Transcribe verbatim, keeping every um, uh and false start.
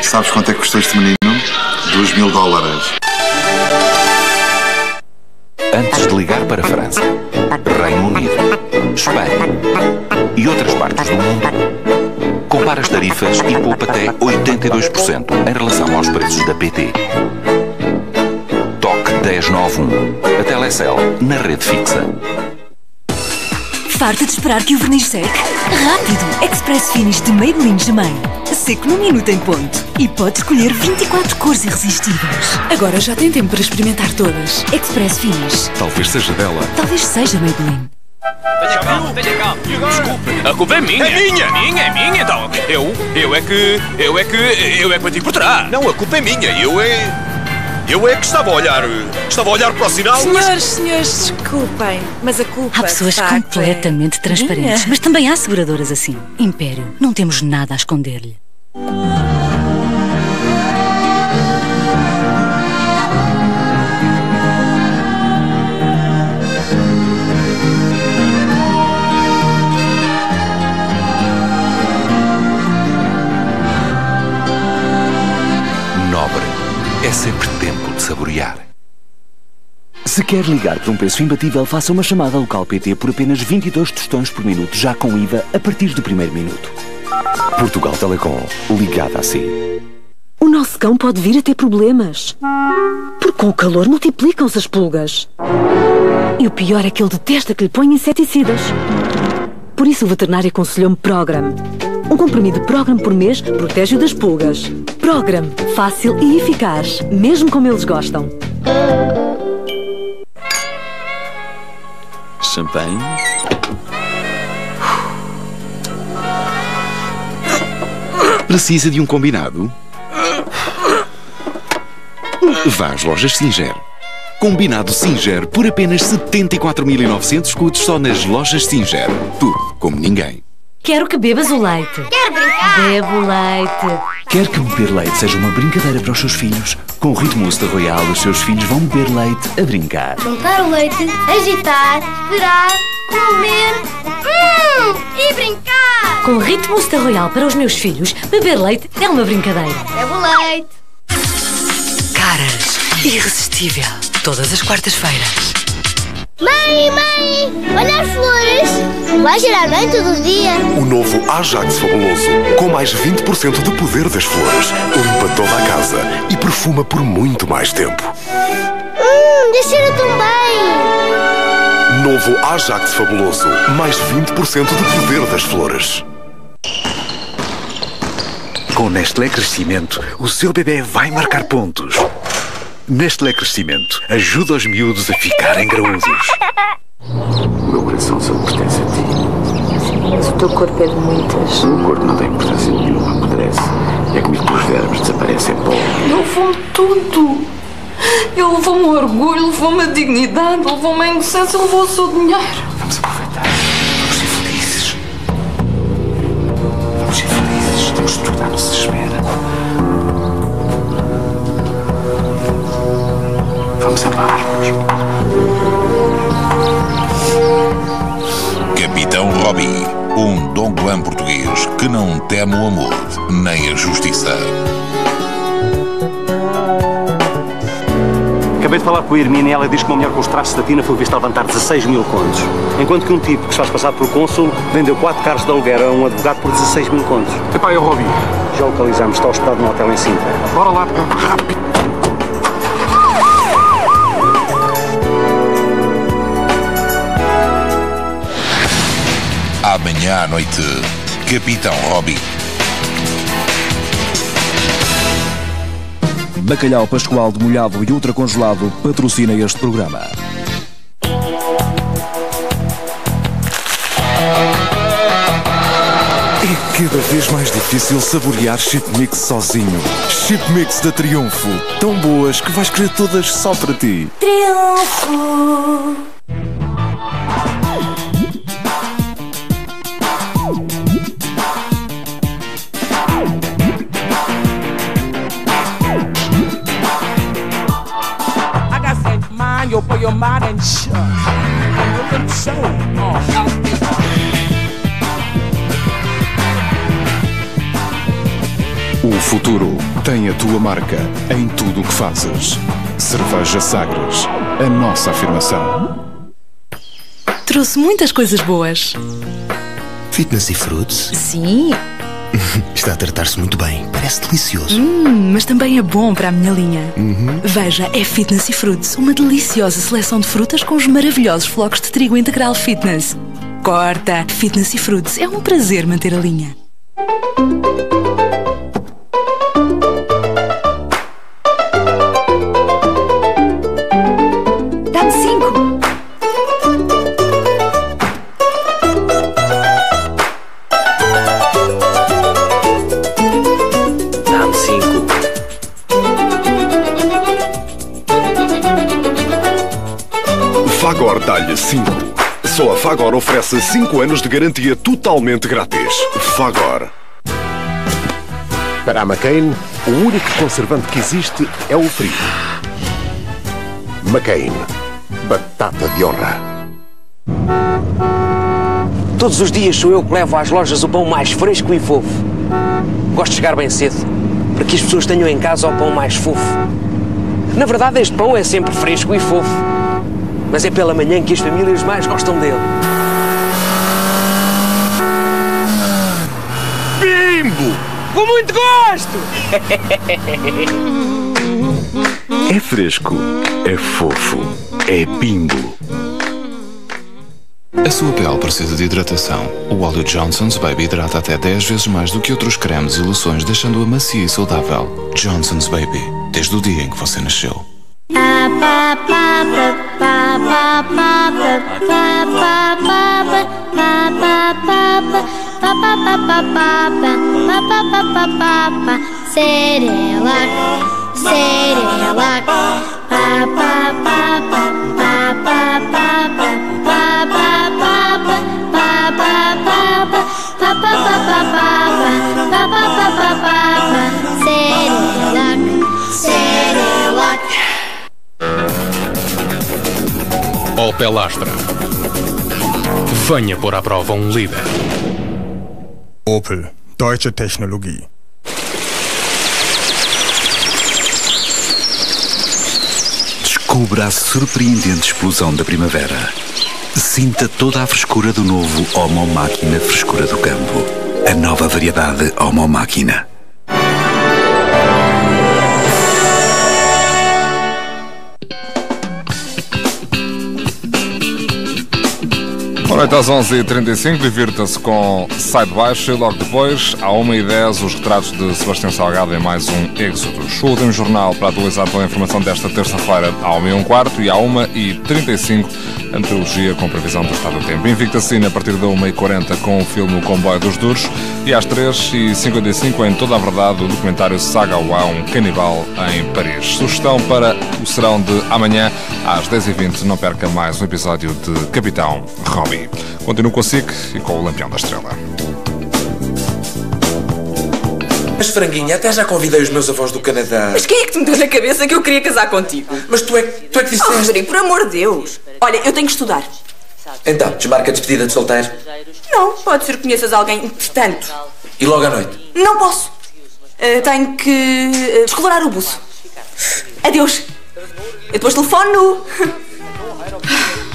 Sabes quanto é que custou este menino? Dois mil dólares. Antes de ligar para a França, Reino Unido, Espanha e outras partes do mundo, compara as tarifas e poupa até oitenta e dois por cento em relação aos preços da P T. Toque dez nove um. A Telecel na rede fixa. Farta de esperar que o verniz seque? Rápido! Express Finish de Maybelline Germain. Seco num minuto em ponto. E pode escolher vinte e quatro cores irresistíveis. Agora já tem tempo para experimentar todas. Express Finish. Talvez seja dela. Talvez seja Maybelline. Tenha calma, tenha calma. Desculpe, a culpa é minha. É minha. É minha, é minha, então. Eu, eu é que, eu é que, eu é que bati por trás. Não, a culpa é minha. Eu é... Eu é que estava a olhar... Estava a olhar para o sinal, Senhores, mas... senhores, desculpem, mas a culpa... Há pessoas de facto, completamente é transparentes. minha. Mas também há seguradoras assim. Império, não temos nada a esconder-lhe. Nobre. É sempre tempo de saborear. Se quer ligar por um preço imbatível, faça uma chamada local P T por apenas vinte e dois tostões por minuto, já com I V A, a partir do primeiro minuto. Portugal Telecom, ligada a si. O nosso cão pode vir a ter problemas. Porque com o calor multiplicam-se as pulgas. E o pior é que ele detesta que lhe ponham inseticidas. Por isso o veterinário aconselhou-me Program. Um comprimido Program por mês protege-o das pulgas. Program, fácil e eficaz, mesmo como eles gostam. Champanhe. Precisa de um combinado? Vá às lojas Singer. Combinado Singer por apenas setenta e quatro mil e novecentos escudos só nas lojas Singer. Tudo como ninguém. Quero que bebas o leite. Quero brincar. Bebo leite. Quer que beber leite seja uma brincadeira para os seus filhos? Com o Ritmo Mousse Royal, os seus filhos vão beber leite a brincar. Montar o leite, agitar, esperar, comer hum, e brincar. Com o Ritmo Mousse Royal para os meus filhos, beber leite é uma brincadeira. Bebo leite. Caras, irresistível. Todas as quartas-feiras. Mãe, mãe, olha as flores. Vai cheirar bem todo dia. O novo Ajax Fabuloso, com mais vinte por cento de poder das flores, limpa toda a casa e perfuma por muito mais tempo. Hum, cheira tão bem. Novo Ajax Fabuloso, mais vinte por cento de poder das flores. Com Nestlé Crescimento, o seu bebê vai marcar pontos. Nestlé Crescimento ajuda os miúdos a ficarem graúdos. O meu coração só pertence a ti. Mas o teu corpo é de muitas. O meu corpo não tem importância nenhuma, apodrece. É comigo que os vermes desaparecem em pó. Levou-me tudo. Ele levou-me o orgulho, levou-me a dignidade, levou-me a inocência, levou o seu dinheiro. Vamos aproveitar. Vamos ser felizes. Vamos ser felizes. Temos de tornar no se espera. Vamos amar-nos. Capitão Robbie, um Dom Juan português que não teme o amor nem a justiça. Acabei de falar com a Hermínia e ela diz que uma mulher com os traços da Tina foi vista a levantar dezasseis mil contos. Enquanto que um tipo que se faz passar por cônsul vendeu quatro carros de aluguer a um advogado por dezasseis mil contos. Epá, é o Robbie. Já localizamos, está hospedado num hotel em Sintra. Bora lá, rápido. Amanhã à noite, Capitão Robbie. Bacalhau Pascoal de molhado e ultracongelado patrocina este programa. É cada vez mais difícil saborear chip mix sozinho. Chip mix da Triunfo. Tão boas que vais querer todas só para ti. Triunfo. You'll put your mind and shut. You'll show. O futuro tem a tua marca em tudo o que fazes. Cerveja Sagres, a nossa afirmação. Trouxe muitas coisas boas. Fitness e Fruits? Sim. Está a tratar-se muito bem. Parece delicioso. Hum, mas também é bom para a minha linha. Uhum. Veja, é Fitness e Fruits, uma deliciosa seleção de frutas com os maravilhosos flocos de trigo integral Fitness. Corta! Fitness e Fruits, é um prazer manter a linha. Dá-me cinco. Dá-me cinco. Fagor dá-lhe cinco. Só a Fagor oferece cinco anos de garantia totalmente grátis. Fagor. Para a McCain, o único conservante que existe é o frio. McCain. Batata de honra. Todos os dias sou eu que levo às lojas o pão mais fresco e fofo. Gosto de chegar bem cedo, para que as pessoas tenham em casa o pão mais fofo. Na verdade, este pão é sempre fresco e fofo, mas é pela manhã que as famílias mais gostam dele. Bimbo! Com muito gosto! É fresco, é fofo, é Bimbo. A sua pele precisa de hidratação. O óleo Johnson's Baby hidrata até dez vezes mais do que outros cremes e loções, deixando-a macia e saudável. Johnson's Baby, desde o dia em que você nasceu. Cerelac, Cerelac, Cerelac. Opel Astra. Venha pôr à prova um líder. Opel, deutsche Technologie. Descubra a surpreendente explosão da primavera. Sinta toda a frescura do novo Homo Máquina Frescura do Campo. A nova variedade Homo Máquina. Boa noite às onze e trinta e cinco, divirta-se com Sai de Baixo e logo depois, à uma e dez, os retratos de Sebastião Salgado em mais um Êxodos. O último jornal para atualizar pela informação desta terça-feira à uma e um quarto e à uma e trinta e cinco, a meteorologia com previsão do estado do tempo. Invicta Cine a partir da uma e quarenta com o filme O Comboio dos Duros e às três e cinquenta e cinco em Toda a Verdade o documentário Saga Uá, um canibal em Paris. Sugestão para o serão de amanhã às dez e vinte, não perca mais um episódio de Capitão Robbie. Continuo com o S I C e com o Lampião da Estrela. Mas, franguinha, até já convidei os meus avós do Canadá. Mas quem é que te meteu na cabeça que eu queria casar contigo? Mas tu é, tu é que disseste... Oh, Rodrigo, por amor de Deus. Olha, eu tenho que estudar. Então, desmarca a despedida de solteiro? Não, pode ser que conheças alguém entretanto. E logo à noite? Não posso. Uh, tenho que uh, descolorar o buço. Adeus. Eu depois telefono.